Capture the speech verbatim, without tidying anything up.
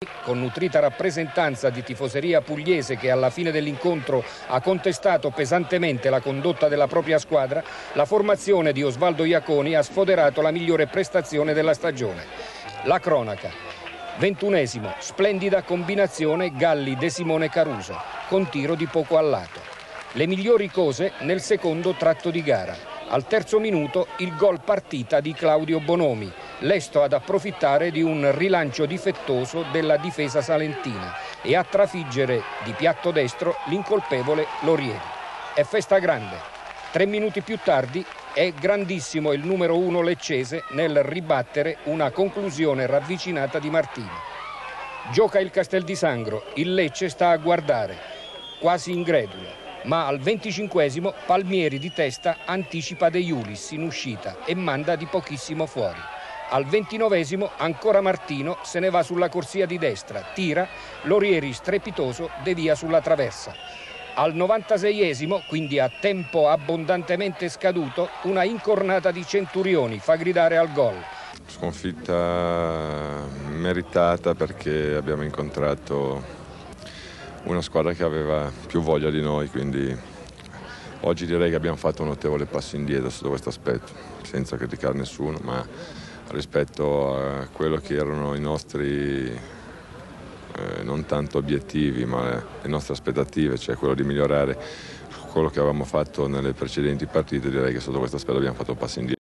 Con nutrita rappresentanza di tifoseria pugliese che alla fine dell'incontro ha contestato pesantemente la condotta della propria squadra, la formazione di Osvaldo Iaconi ha sfoderato la migliore prestazione della stagione. La cronaca. ventunesimo, splendida combinazione Galli De Simone Caruso, con tiro di poco a lato. Le migliori cose nel secondo tratto di gara. Al terzo minuto il gol partita di Claudio Bonomi, lesto ad approfittare di un rilancio difettoso della difesa salentina e a trafiggere di piatto destro l'incolpevole Lorieri. È festa grande. Tre minuti più tardi è grandissimo il numero uno leccese nel ribattere una conclusione ravvicinata di Martino. Gioca il Castel di Sangro, il Lecce sta a guardare, quasi incredulo. Ma al venticinquesimo Palmieri di testa anticipa De Iulis in uscita e manda di pochissimo fuori. Al ventinovesimo ancora Martino se ne va sulla corsia di destra, tira, Lorieri strepitoso devia sulla traversa. Al novantaseiesimo, quindi a tempo abbondantemente scaduto, una incornata di Centurioni fa gridare al gol. Sconfitta meritata perché abbiamo incontrato una squadra che aveva più voglia di noi, quindi oggi direi che abbiamo fatto un notevole passo indietro sotto questo aspetto, senza criticare nessuno, ma rispetto a quello che erano i nostri eh, non tanto obiettivi, ma le nostre aspettative, cioè quello di migliorare quello che avevamo fatto nelle precedenti partite, direi che sotto questo aspetto abbiamo fatto un passo indietro.